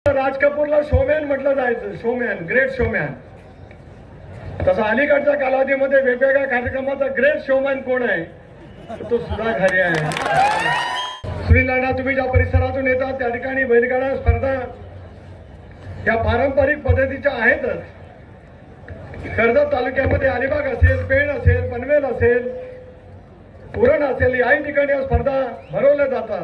राज कपूरला showman म्हटलं जायचं, showman, great showman. तसं अलीकडच्या कालावधीमध्ये वेगवेगळ्या कार्यक्रमाचा ग्रेट शोमॅन कोण आहे, तो सुधा घारे आहे. सुनील अण्णा, तुम्ही ज्या परिसरातून येतात त्या ठिकाणी बैलगाडा स्पर्धा या पारंपरिक पद्धतीच्या आहेतच. कर्जत तालुक्यामध्ये अलिबाग असेल, पेण असेल, पनवेल असेल, उरण असेल, याही ठिकाणी या स्पर्धा भरवल्या जातात.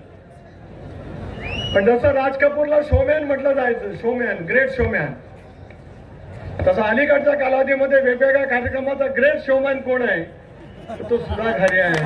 पण जसं राज कपूरला शोमॅन म्हटलं जायचं, शोमॅन, ग्रेट शोमॅन, तसं अलीकडच्या कालावधीमध्ये वेगवेगळ्या कार्यक्रमाचा ग्रेट शोमॅन कोण आहे, तो सुधा घारे आहे.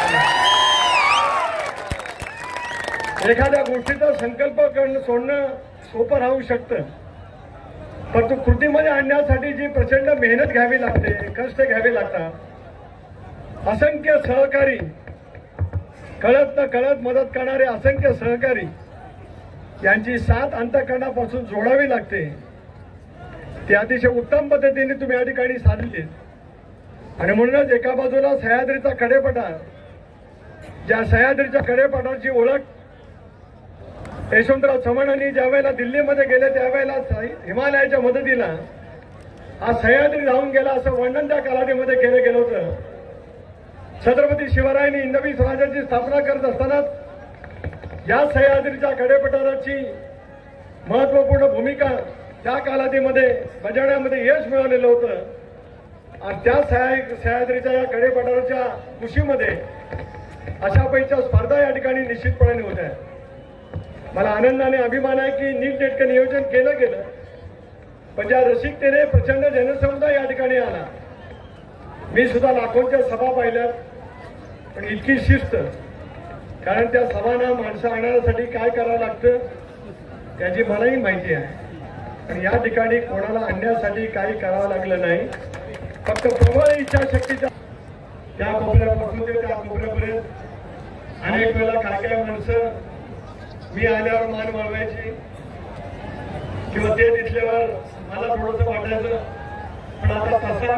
एखाद्या गोष्टीचा संकल्प सोडणं सोपं राहू शकतं, परंतु कृतीमध्ये आणण्यासाठी जी प्रचंड मेहनत घ्यावी लागते, कष्ट घ्यावे लागतात. असंख्य सहकारी, कळत न कळत मदत करणारे असंख्य सहकारी यांची साथ अंतःकरणापासून जोडावी लागते. ती अतिशय उत्तम पद्धतीने तुम्ही या ठिकाणी साधली. आणि म्हणूनच एका बाजूला सह्याद्रीचा कडेपठार, ज्या सह्याद्रीच्या कडेपठाराची ओळख यशवंतराव चव्हाणांनी ज्या वेळेला दिल्लीमध्ये गेले त्यावेळेला हिमालयाच्या मदतीला हा सह्याद्री राहून गेला असं वर्णन त्या कालावधीमध्ये केलं गेलं होतं. छत्रपती शिवरायांनी हिंदवी स्वराज्याची स्थापना करत असताना या सह्याद्रीच्या कडेपठाराची महत्वपूर्ण भूमिका त्या कालावधीमध्ये बजावण्यामध्ये यश मिळवलेलं होतं. आणि त्या सह्याद्रीच्या या कडेपठाराच्या कुशीमध्ये अशा पैकी स्पर्धा या ठिकाणी निश्चितपणे होत्या. मला आनंदाने अभिमान आहे की नीटनेटकं नियोजन केलं गेलं, पण ज्या रसिकतेने प्रचंड जनसमुदाय या ठिकाणी आला. मी सुद्धा लाखोंच्या सभा पाहिल्यात, पण इतकी शिस्त, कारण त्या सभांना माणसं आणण्यासाठी काय करावं लागतं त्याची मलाही माहिती आहे. आणि या ठिकाणी कोणाला आणण्यासाठी काही करावं लागलं नाही, फक्त प्रबळ इच्छाशक्तीच्या त्या कोपऱ्यापासून ते त्या कोपऱ्यापर्यंत अनेक वेळेला काय माणसं मी आल्यावर मान वळवायची किंवा ते दिसल्यावर मला थोडंसं वाटायचं. पण आता तसा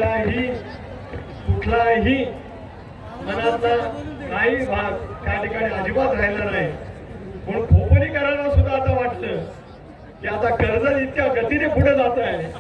कुठलाही मनातला काही भाग त्या ठिकाणी अजिबात राहिला नाही. म्हणून खोपरीकरांना सुद्धा आता वाटतं की आता कर्जत इतक्या गतीने पुढे जात आहे.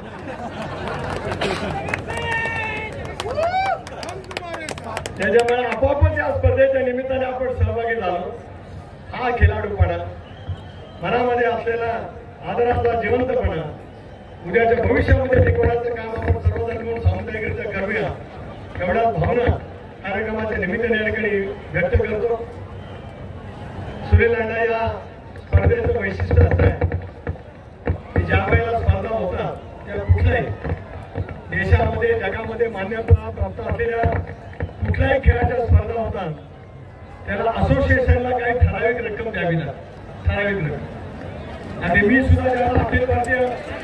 त्याच्यामुळे आपोआपच या स्पर्धेच्या निमित्ताने आपण सहभागी झालो. हा खेळाडूपणा, मनामध्ये असलेला आदराचा जिवंतपणा, उद्याच्या भविष्यामध्ये टिकवण्याचं काम आपण सर्वजण म्हणून सामुदायिकरित्या करूया, एवढ्या भावना कार्यक्रमाच्या निमित्ताने या ठिकाणी व्यक्त करतो. सुनील अण्णा, या स्पर्धेचं वैशिष्ट्य असं आहे की ज्या वेळेला स्पर्धा होतात त्या कुठल्याही देशामध्ये, जगामध्ये मान्यता प्राप्त असलेल्या कुठल्याही खेळाच्या स्पर्धा होतात त्याला असोसिएशनला काही ठराविक रक्कम द्यावी लागते, ठराविक रक्कम. आणि मी सुद्धा ज्याला अखिल भारतीय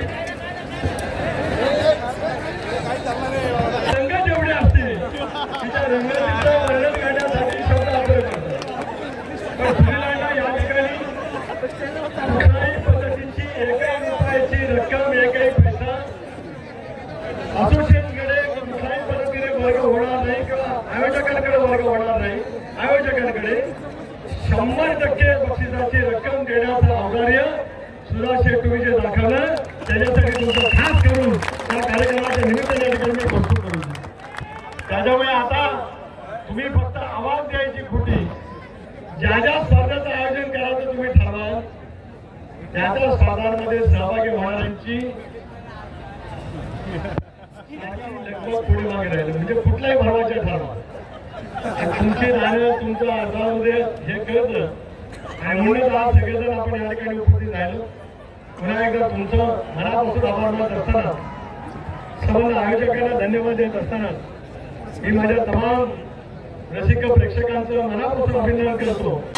रंग जेवढे असते तिच्या रंगाचं वर्णन करण्यासाठी शब्द वापरले जातात. पण सुनीलांना या ठिकाणी कुठल्याही पद्धतीची एकही रुपयाची रक्कम, एकही पैसा असोसिएशनकडे कुठल्याही पद्धतीने वर्ग होणार नाही किंवा आयोजकांकडे वर्ग होणार नाही. आयोजकांकडे 100% बक्षिसाची रक्कम देण्याचं औदार्य सुधा शेठ तुम्ही जे दाखवलं त्याच्यासाठी तुमचं खास करून त्या कार्यक्रमाच्या निमित्ताने या ठिकाणी मी कौतुक करू. त्याच्यामुळे आता तुम्ही फक्त आवाज द्यायची खोटी, ज्या ज्या स्पर्धेचं आयोजन करायचं तुम्ही ठरवा, त्या त्या स्पर्धांमध्ये सहभागी होणाऱ्यांची लगभग पुढे मागे राहिलं, म्हणजे कुठल्याही भावाच्या ठरवा. तुमची राहणं तुमच्या अर्जामध्ये हे कळतं आणि म्हणूनच आज सगळेजण आपण या ठिकाणी उपस्थित राहिलो. पुन्हा एकदा तुमचं मनापासून आभार मानत असताना, सर्व आयोजकांना धन्यवाद देत असताना मी माझ्या तमाम रसिक प्रेक्षकांचं मनापासून अभिनंदन करतो.